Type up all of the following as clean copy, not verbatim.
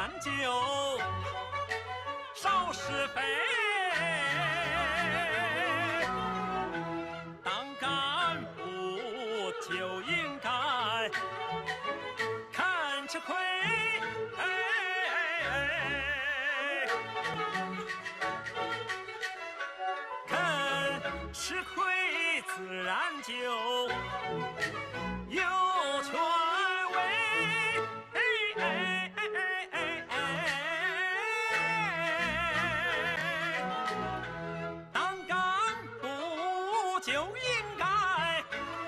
然就少是非。当干部就应该看吃亏。吃亏自然就有权威。当干部就应该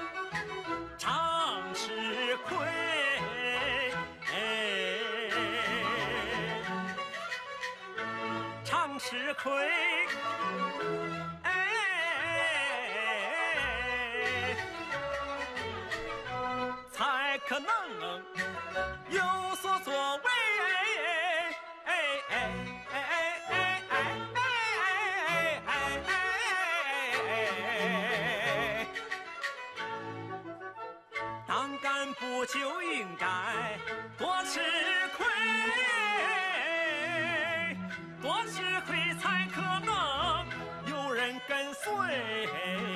常吃亏。常吃亏。才可能有所作为。当干部就应该多吃亏，多吃亏才可能有人跟随。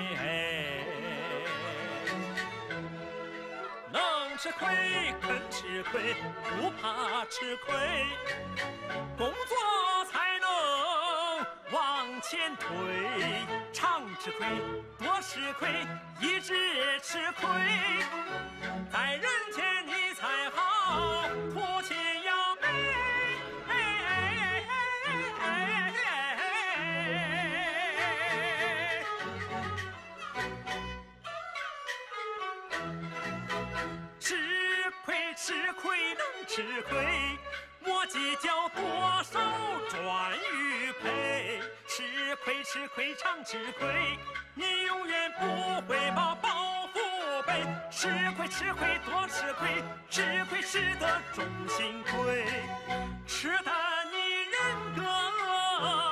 能吃亏，肯吃亏，不怕吃亏，工作才能往前推。常吃亏，多吃亏，一直吃亏，在人间你才好夫妻要美。吃亏能吃亏，莫计较多少赚与赔。吃亏常吃亏，你永远不会把包袱背。吃亏多吃亏，吃得众心亏，吃得你人格